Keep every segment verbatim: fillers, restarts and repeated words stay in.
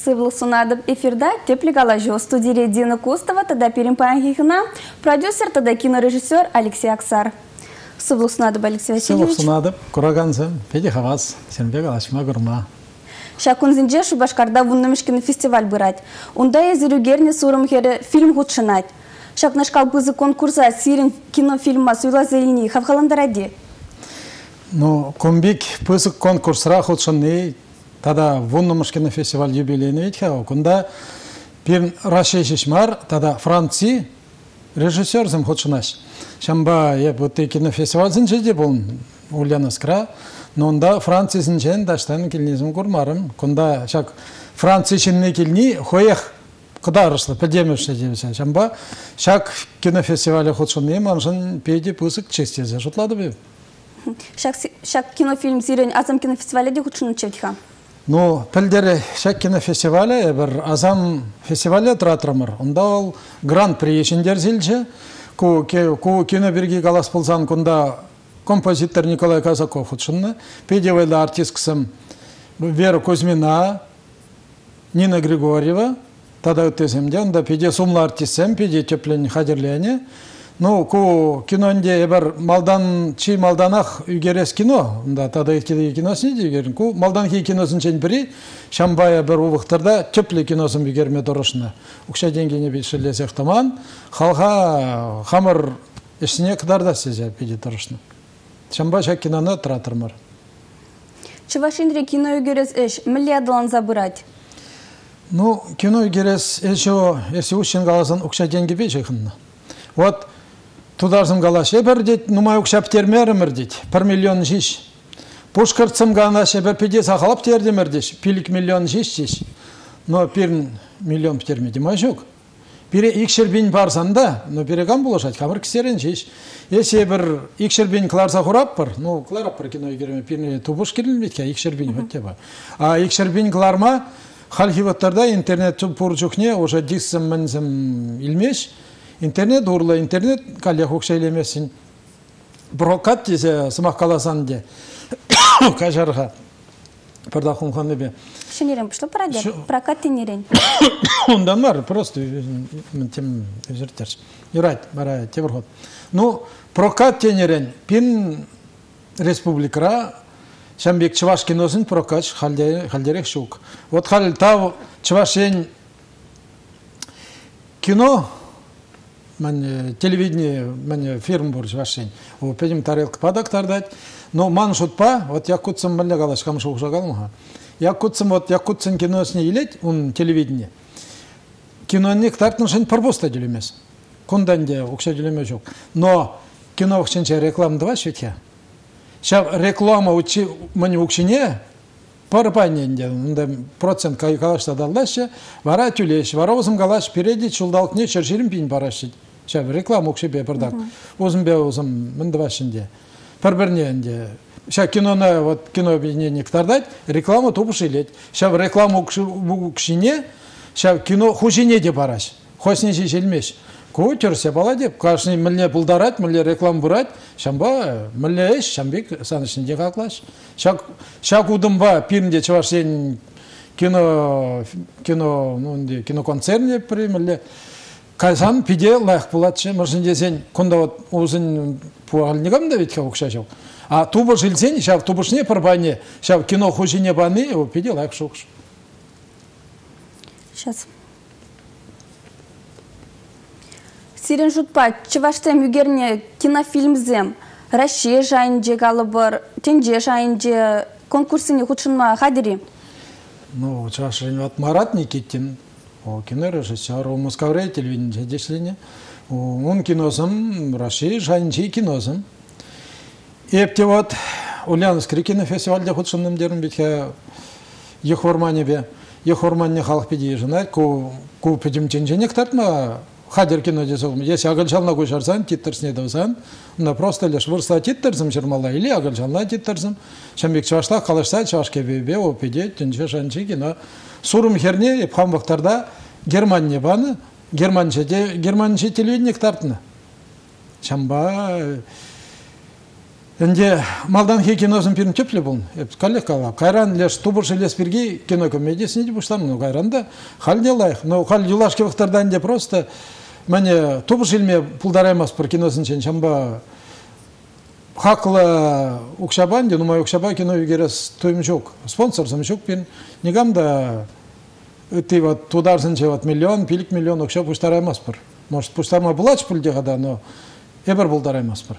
Сывлы сунадып эфирда теплик алажу студии Дина Кустова, тогда перемпанхихна, продюсер, тогда кинорежиссер Алексей Аксар. Сывлы сунадып Алексей Васильевич. Сывлы сунадып, кураганзым, педи хавас, сенбег алашма гурма. Шакунзинже Шубашкарда вуннамышкин фестиваль бырать. Унда езерюгерни сурым хере фильм худшинать. Шакнашкал бызы конкурса сирин кинофильма суйла зелени хавхаландаради. Ну, комбик пызык конкурсра худшинный. Тада вуннамышкин фестиваль юбилейный ведь хау. Кунда пир рашешишмар, тада Франции режиссер зам худшинаш. Шамба я вот и кинофестиваль зинжеде был ульянаскра. Но онда Франция зинжен даштан килнизм гурмарым. Кунда шак Франция шинне килни хоях кыдарышлы педемешне дебесе. Шамба шак кинофестивале худшинный манжын педи пызык честезе жутлады бе. Шак шак кинофильм сирен азам кинофестивале де худшинный чевтха. Ну, пельдере шак кинофестивале, бір азам фестивале тұратырымыр. Онда ол гран-при ешіндер зілші. Ку кино бірге қалас болсан, күнда композитор Николай Казаков ұтшынны. Педевайлы артист кісім Вера Кузьмина, Нина Григорьева. Тада өттесемде, онда педе сумлы артистсем, педе теплен хадерлене. Ну, ку кинонде ебір малдан, чи малданақ үгерес кино, да, тада еткеде киносын дегерін. Ку малдан кей киносын чен бірі, шамбая бір ұвықтырда төплі киносын үгерме дұрышына. Ұқша денгене бейшілесек таман, халға хамыр ішіне қыдарда сезе педе дұрышына. Шамба шак киноны тұратырмыр. Чывашинре кино үгерес эш, миллиардылан забырать? Ну, кино үгерес эшо, если ұшын қаласын ұқша денге бейшіқынна. Вот, тударзым галаше бір дейт, нумай ұқшап термерімір дейт, бір миллион жиш. Пушкарцым галаше бір педе сақалап тердемір дейш, пилік миллион жиш жиш. Но пирін миллион птермеді май жоқ. Пире икшербин барсанда, но пирегам болашать, камыр кісерін жиш. Есе бір икшербин кларса құрап бір, ну, кларап бір кино егерме, пиріне тубуш керілмейді, икшербин өтте ба. А икшербин кларма, халхиваттарда интернет пұрчукне, уже диксім мінзім илмеш, интернет урла, интернет калия хукшайлемесин. Прокат десе сымақ қаласан де. Кажарға. Пырда хумханы бе. Шынерен пішлі парадер? Прокат тенерен? Ондан бар, просто тем өзіртерс. Юрайт, бара, тебір ход. Ну, прокат тенерен. Пин республикара Шамбек Чываш киносын прокат халдерек шук. Вот хал тау Чывашен кино мен телевидение, мен фирм бур Чывашен. О, педим тарелка падак тардать. Но ман шутпа, вот якутсым мэлле галаш, камыш уқша галмаха. Якутсым, вот якутсын киносыне илет, он телевидение. Киноны ктартын шын парбоста делемес. Кунданде уқша делеме жоқ. Но кино уқшынча рекламды ба шветя. Шав реклама учи мани уқшыне, парпаненде, процент калашта далдашы, вара тюлеш, вара озым галаш, переди чулдалк не черширим пин парашит. Шав реклама уқшы бе пырдак. Озым бе озым мынды башынде. Парберненде. Шав киноны, вот кино объединение ктардать, реклама тупыш илет. Шав рекламу уқшыне, шав кино хужине де параш. Хосне жешелмеш. Ку терсе бала деп, кашны мілне бұлдарат, мілне реклам бұрат, шамба мілне еш, шамбек санышынде қақлаш. Шак удымба пирінде Чывашен кино, кино, ну, киноконцерне при мілне, кайсан пиде лайық бұлатшы, мұршынде сен, күнда вот ұзын пуағылнегам да ветке ұқша жау. А тубы жилсен, шав тубышне парбане, шав кино хужине баны, о пиде лайық шоқш. Сейчас. Сирен жутпа, Чываштем югерне кинофильмзем, Россия жайынде галыбыр, тенже жайынде конкурсыне худшынма хадери? Ну, Чывашен от Марат Никитин, о кинорежиссер, о Москве телевидение дешлене, он кинозым, Россия жайынде кинозым. Епте вот Ульяновский кинофестивальде худшынным дерім бетке ехормане бе, ехормане халық педе жынай, ку педім ченженек тартма, хадер кино десем, если агалчална кушарсан, титтерсне даусан, на просто лишь вырста титтерсом чермала или агалчална титтерсом, шамбек чувашта калашта чувашке бебе опеде тенче шанчи кино. Сурум херне епхам вақтарда Германия баны, германче германче телевидение тартна. Шамба Энде малдан хи киносын пирин чөпле бул. Коллег кала. Кайран леш тубуш лес бирги кино комедиясын ди буштан, ну кайранда хал делайх. Ну хал юлашки вактардан де просто мене тубуш илме пулдараймас пир киносын чен чамба хакла укшабан де, ну май укшаба кино югерес тоймчук. Спонсор замчук пин негамда ты вот тударсын че вот миллион, пилик миллион укша пуштараймас пир. Может пуштарма булач пулде гада, но эбер булдараймас пир.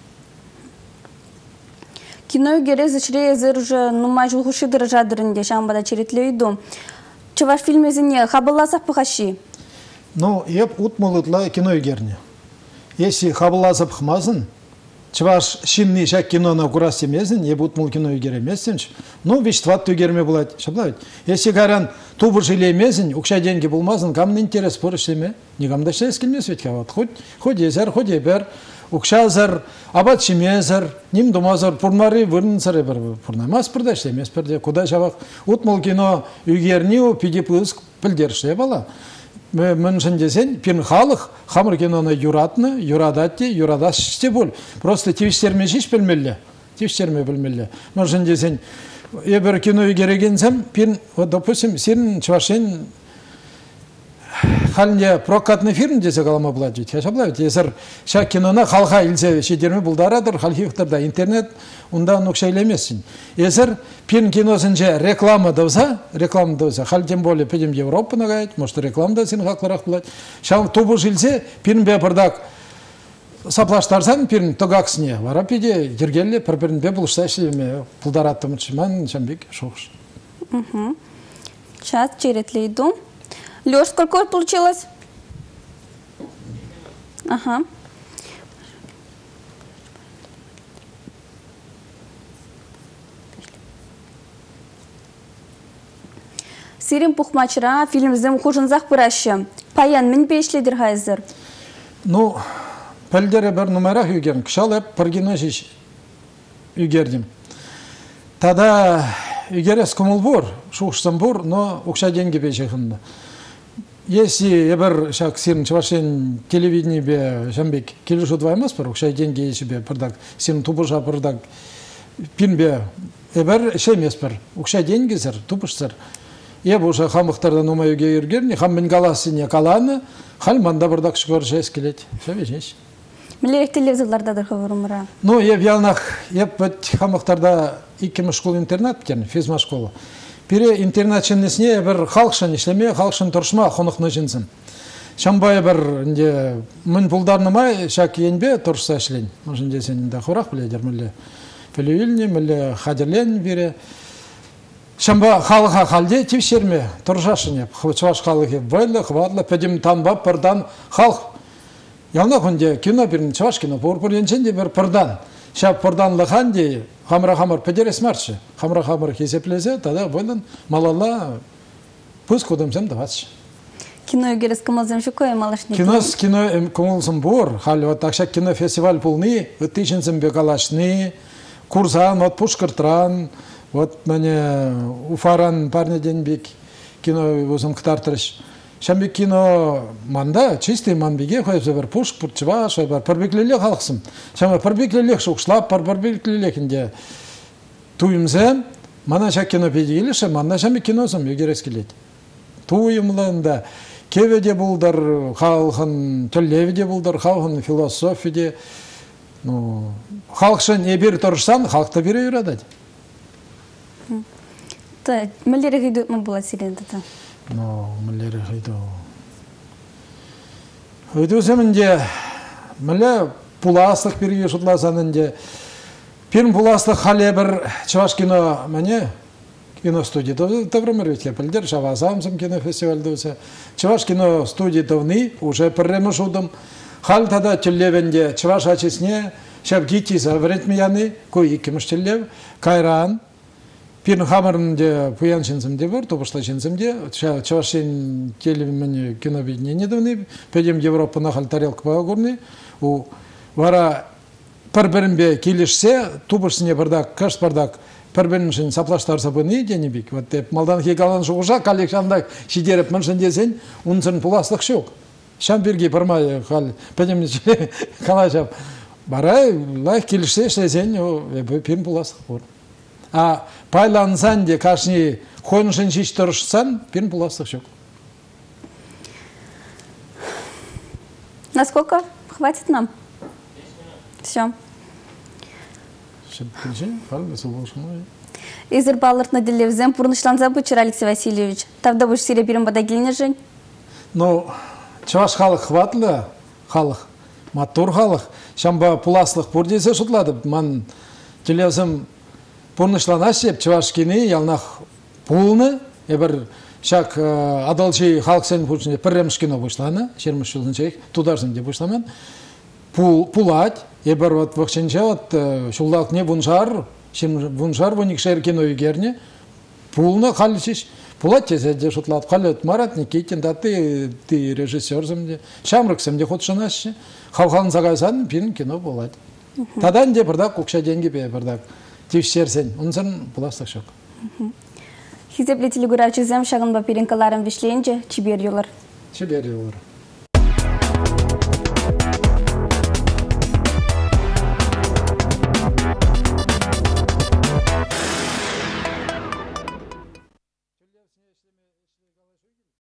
Кино гере зачре зер уже ну май жулхуши дыржадырынде шамбада черетлейду. Чуваш фильмезине хабаласах пахаши. Ну, еп утмолытла кино герне. Если хабаласах хмазын, чуваш шинни шак кино на курас семезин, еп утмол кино гере месенч. Ну, веществат ту герме булать. Шаблавит. Если гаран тубур жиле мезин, укша деньги булмазын, кам интерес порышеме, никам да шесть килмес ведь хават. Хоть хоть езер, хоть ебер. Укшазар, абат шимезар, ним думазар, пурмари вырнсар эбер пурнамас пердеште, мес перде, куда шавах утмол кино югерниу пидипыс пилдерште бала. Мыншын десен, пин халық, хамыр киноны юратны, юрадатти, юрадаште бол. Просто тивиштерме шиш білмелі, тивиштерме білмелі. Мыншын десен, эбер кино югерегенсем, пин, вот, допустим, сен чвашен халне прокатный фильм десе калама булат. Я шаблавит. Есер ша кинона халха илсе шедерме булдарадыр, халхихтарда интернет унда нукшайлемесин. Есер пин киносынче реклама дауса, реклама дауса. Хал тем более педем Европа нагает, может реклама да син хакларах булат. Ша тубу жилсе пин бе бардак саплаштарсан пин тогаксне. Вара пиде ергелле пирбирин бе булыштайшеме булдараттымчман шамбек шохш. Угу. Сейчас черетлейду. Лёш, сколько получилось? Ага. Сирим пухмачра фильм зем хужынзах пыраща. Паян мен пешледер хайзер. Ну, пальдере бір номерах югерн. Кшал эп паргиножиш югердим. Тада югерес кумулбур, шухшсамбур, но укша деньги бечехында. Если эбер шак сирн чвашен телевидение бе жамбек келушу дваймас пар, укша деньги еші бе пырдак, сирн тубыша пырдак пин бе эбер шемес пар, укша деньги зір, тубышсыр. Еб уша хамықтардан умаюге ергерни, хам мен галасыне каланы, хал манда пырдак шкор жес келет. Шавешеш. Милерек телевизорларда да хавырымыра. Ну, еб ялнах, еб хамықтарда иккім школ-интернат біткен, физма школа. Пире интернатчыннесіне бір халқшын ішлеме, халқшын тұршма қонықны жынсын. Шамбай бір мін пұлдарнымай шак енбе тұршса ішлен. Можын десен да құрақ біледер мүлі пілеуіліне, мүлі қадірлен бере. Шамба халыға қалде тевшерме тұршашын еп. Чываш халығы байлы, қывадлы, пәдім танбап пырдан халық. Ялна күнде кино бірін чываш кино пұр-пұр еншен де бір пырдан. Шап пырданлы қан де хамыр-хамыр пәдерес маршы. Хамыр-хамыр хесеплезе, тада бойлын малала пұз кудымсам даватшы. Кино югерес кымылзым шукой малашни. Кинос кино кымылзым бур. Хал вот такшак кино фестиваль пулны, тысячинсым бекалашны, курсан, вот пушкартран, вот мене уфаран парня день бек кино өзім ктартырыш. Шамбек кино манда, чистый манбеге қойып бір пушк, пұрчыва, шой бар пірбеклелек халықсым. Шама пірбеклелек шуқшлап, пір-пірбеклелек туйымзем, мана шак кино педегелеші, мана шамбек киносым егерес келеді. Туйымлында кеведе бұлдар, халқын төллеведе бұлдар, халқын философиде. Халықшын ебір тұрышсан, халықты бере үйрадады. Мүлдері ғейді өтмі болады селенді? Ну, мүлдері ғейді. Өйді өзімінде мүлі пуластық берге жұтласанынде Пирм пуластық халі бір чываш кино мәне кино студия таврымыр ветке пілдер, шавасамсым кино фестивальді өсе. Чываш кино студия тавны, уже пірремі жудым. Хал тада түллевенде чываш ачесіне шабгити завретмі яны, кой икіміш түллев, кайран. Пирн хамырынде пуяншынсымде бар, топышлашынсымде, чывашын телевімен кино беднені давны, пәдем Европына хал тарелка бағырны, вара пір-бірінбе келішсе, тубышсыне бардак, каш бардак, пір-біріншін саплаштарса бұны денебек. Вот деп, малдан кегалан жұғыша, калек шандак шидеріп мүншін десен, ұнсын пуласлық шоқ. Шам берге бармай, қал, пәдемнеше қалашап. Барай, лайк келішсе ішлесен, пирм пуластық бұр. А пайлансан де кашни хоншын шиш тұрышсан, пирм пуластық жоқ. Насколько хватит нам? Все. Изер балларт на делевзем пурнышланза бычыр Алексей Васильевич. Тавда буш сире пирм бадагиліне жын? Ну, чаваш халық хватлы, халық, матур халық. Шамба пуласлық бұрдесе шутлады. Ман телевзем пурнышланашеп, чаваш кені ялнақ пулны, ебір шак адалчы халық сән пулчынде пірремш кино бұшланы, шерміш жылдың чайық, тударсын де бұшламан. Пулать, ебір вот вақшынша вот шулдақ не бұншар, бұншар бұник шайыр кино егерне, пулны қалышыш. Пулать тесе де шутлады, қалет Марат Никитин, да ты режиссерзім де, шамрықсым де құтшынашы, хавхалын сағайсан, пирін кино болады. Тадан де бірдақ көкша денге бе бірдақ тившерсен, онсын пуластық шоқ. Хизеплетілі көрәчізем шағын ба пирінкаларын вишлейінже, чибер елар. Чибер елар.